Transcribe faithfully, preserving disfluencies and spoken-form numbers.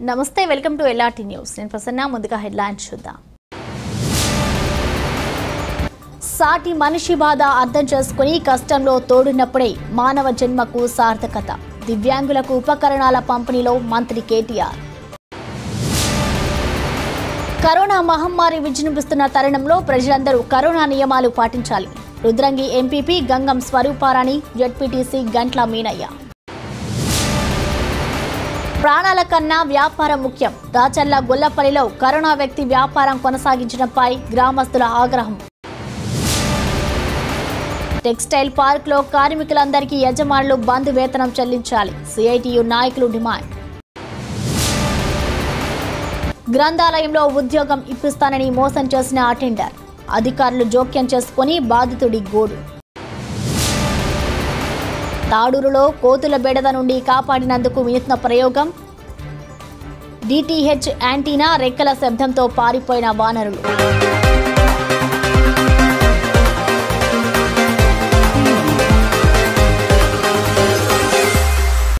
నమస్తే welcome to L R T news నేను ప్రసన్న ముందుగా హెడ్లైన్స్ చూద్దాం సాటి మనిషి బాధ అర్థం చేసుకొని కష్టంలో తోడున్నప్పుడే మానవ జన్మకు సార్థకత దివ్యాంగులకు ఉపకరణాల పంపిణీలో మంత్రి కేటీఆర్ కరోనా మహమ్మారి విజృంభిస్తున్న తరుణంలో ప్రజలందరూ కరోనా నియమాలు పాటించాలి రుద్రంగి ఎంపీపీ గంగం స్వరూపారాణి జెడ్పీటీసీ గంట్ల మీనయ్య ప్రాణాల కన్నా వ్యాపారం ముఖ్యం రాచల్ల గొల్లపల్లిలో కరోనా వ్యక్తి వ్యాపారం కొనసాగించడంపై గ్రామస్తుల ఆగ్రహం టెక్స్టైల్ పార్క్ లో కార్మికులందరికీ యజమానులు బంద్ వేతనం చెల్లించాలి సిఐటియు నాయకులు డిమాండ్ గ్రంథాలయంలో ఉద్యోగం ఇప్పిస్తానని మోసం చేసిన అటెండర్ అధికారులు జోక్యం చేసుకుని బాధితుడి గోడు తాడూరులో కోతుల బెడద నుండి కాపాడినందుకు వినూత్న ప్రయోగం డిటిహెచ్ యాంటీనా రెక్కల శబ్దంతో పారిపోయిన వానరులు